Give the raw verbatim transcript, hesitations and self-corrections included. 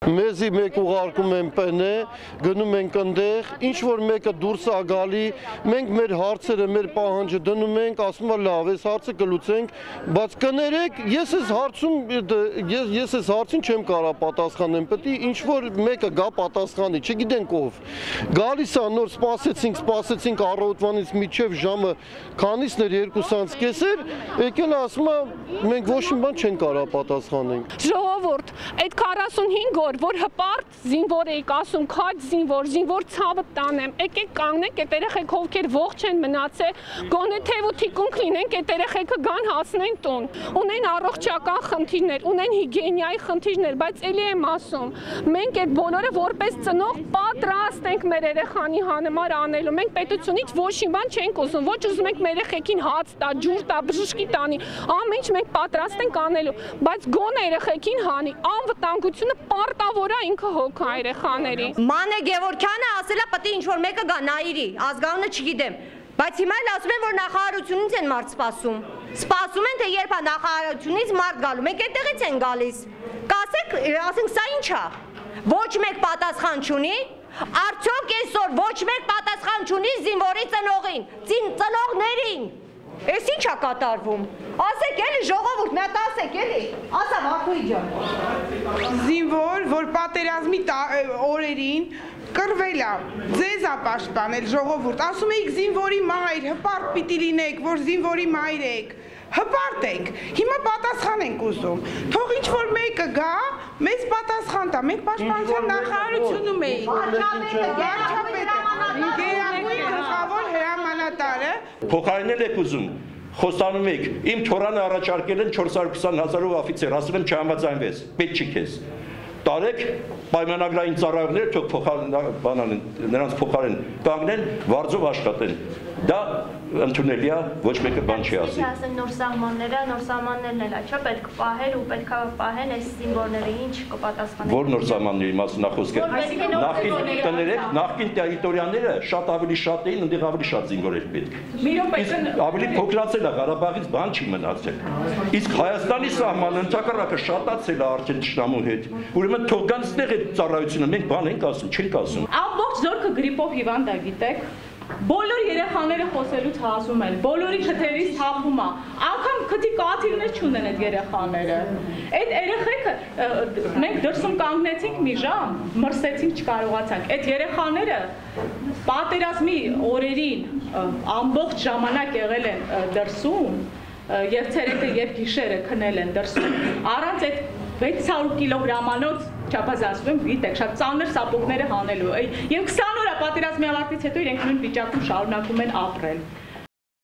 մեզի մեկ ուղարկում են պենե, գնում ենք ընդեղ, ինչ որ մեկը դուրս է գալի, մենք մեր հարցերը, մեր պահանջը դնում ենք, ասում է լավ, այս հարցը կլուծենք, բայց կներեք, ես այս հարցում, ես, ես այս հարցին չեմ կարող պատասխանեմ, պետք է ինչ որ մեկը գա պատասխանի, չգիտենք ով։ Գալիս է նոր սպասեցինք, սպասեցինք առավոտվանից մինչև ժամը քանիսն էր երկուսից կեսեր, եկել ասում է մենք ոչ մի բան չենք կարող պատասխանենք։ Ժողովուրդ, այդ քառասունհինգ օր, որ հպարտ զինվոր էիք ասում, քաջ զինվոր, զինվոր ցավը տանեմ, եկեք կանգնենք, այդ երեխեք ովքեր ողջ են մնացել, գոնե թև ու թիկունք լինենք, այդ երեխեքը գան հասնեն տուն, ունեն առողջական խնդիրներ, ունեն հիգիենայի խնդիրներ, բայց էլի եմ ասում, մենք այդ բոլորը որպես ծնող պատրաստ ենք մեր երեխանի հանմար անելու, մենք պետությունից ոչ մի բան չենք ուզում, ոչ ուզում ենք մեր երեխեքին հաց տա, ջուր տա, բժշկի տանի, ամեն ինչ մենք պատրաստ ենք անելու, բայց գոնե երեխեքին հանի, անվտանգությունը պարտավոր է ինքը հոգա երեխաների։ Մանե Գևորգյանը ասել է պետք է ինչ-որ մեկը գա նայիրի, ազգանունը չգիտեմ, բայց հիմա էլ ասում են, որ նախարարությունից են մարդ սպասում։ Սպասում են, թե երբ է նախարարությունից մարդ գալու, մենք այդտեղից են գալիս։ Կասեք, ասենք, սա ինչ է։ Ոչ մեկ պատասխան չունի, արդյոք այսօր ոչ մեկ պատասխան չունի զինվորի ծնողին, ծնողներին։ Էս ինչ է կատարվում։ Ասեք էլի ժողովուրդ, մի հատ ասեք էլի, ասա Վարդուհի ջան։ Զինվոր, որ պատերազմի օրերին կռվել է, ձեզ է պաշտպանել ժողովուրդ, ասում էիք զինվորի մայր, հպարտ պիտի լինեք, որ զինվորի մայր եք, հպարտ ենք, հիմա պատասխան ենք ուզում, թող ինչ որ մեկը գա, մեզ պատասխան տա, մենք պաշտպանության նախարարությունում էինք, գերագույն գլխավոր հրամանատարը փոխարինել եք ուզում, խոստանում եք, իմ թորանը առաջարկել են չորս հարյուր քսան հազարով օֆիցեր, ասում եմ չհամաձայնվեց, պետք չի քեզ։ Տարեք պայմանագրային ծառայողները թող փոխարեն նրանց փոխարեն կանգնեն, վարձով աշխատեն։ Դա ընդունելի է, ոչ մեկը բան չի ասի։ Ասեն նոր սահմանները, նոր սահմաններն էլ չէ, պետք պահել ու պետք է պահեն այս զինվորները, ինչ կպատասխանեն։ Որ նոր սահմանների մասին նախոսքը։ Նախկին տներեք, նախկին տերիտորիաները շատ ավելի շատ էին, ընդեղ ավելի շատ զինվոր էր պետք։ Ավելի փոքրացել է, Ղարաբաղից բան չի մնացել։ Իսկ Հայաստանի սահմանը ընդհակառակը շատացել է արդեն թշնամու հետ։ Ուրեմն թող գան ստեղ այդ ծառայությունը, մենք բան ենք ասում, չենք ասում։ Ամբողջ զորքը գրիպով հիվանդ է, գիտեք։ Բոլոր երեխաները խոսելուց հասում են, բոլորի քթերից թափում է, անգամ քթի կաթիլներ չունեն այդ երեխաները։ Այդ երեխեքը մենք դրսում կանգնեցինք մի ժամ, մրսեցինք, չկարողացանք։ Այդ երեխաները պատերազմի օրերին ամբողջ ժամանակ եղել են դրսում, եւ ցերեկը եւ գիշերը քնել են դրսում։ Առանց այդ վեց հարյուր կիլոգրամանոց չափազանցում եմ, գիտեք, շատ ծանր սապոգները հանելու։ Եվ քսան օր պատերազմի ավարտից հետո իրենք նույն վիճակում շարունակում են ապրել։